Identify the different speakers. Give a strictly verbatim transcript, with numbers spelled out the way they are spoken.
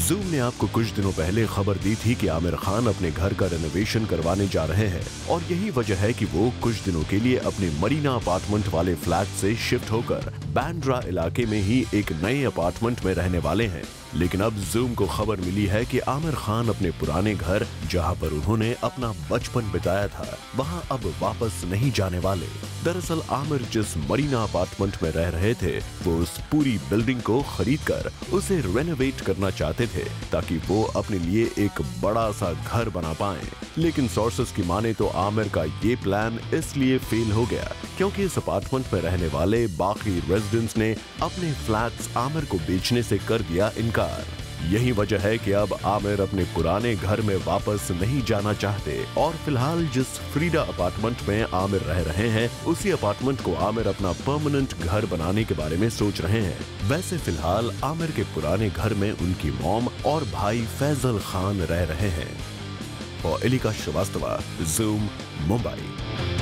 Speaker 1: Zoom ने आपको कुछ दिनों पहले खबर दी थी कि आमिर खान अपने घर का रेनोवेशन करवाने जा रहे हैं और यही वजह है कि वो कुछ दिनों के लिए अपने मरीना अपार्टमेंट वाले फ्लैट से शिफ्ट होकर बांद्रा इलाके में ही एक नए अपार्टमेंट में रहने वाले हैं। लेकिन अब जूम को खबर मिली है कि आमिर खान अपने पुराने घर, जहां पर उन्होंने अपना बचपन बिताया था, वहां अब वापस नहीं जाने वाले। दरअसल आमिर जिस मरीना अपार्टमेंट में रह रहे थे, वो उस पूरी बिल्डिंग को खरीदकर उसे रेनोवेट करना चाहते थे ताकि वो अपने लिए एक बड़ा सा घर बना पाएं। लेकिन सोर्सेस की माने तो आमिर का ये प्लान इसलिए फेल हो गया क्योंकि इस अपार्टमेंट में रहने वाले बाकी रेजिडेंट्स ने अपने फ्लैट्स आमिर को बेचने से कर दिया इनकार। यही वजह है कि अब आमिर अपने पुराने घर में वापस नहीं जाना चाहते और फिलहाल जिस फ्रीडा अपार्टमेंट में आमिर रह रहे हैं, उसी अपार्टमेंट को आमिर अपना परमानेंट घर बनाने के बारे में सोच रहे हैं। वैसे फिलहाल आमिर के पुराने घर में उनकी मॉम और भाई फैजल खान रह रहे हैं। और एलिका श्रीवास्तव, जूम, मुंबई।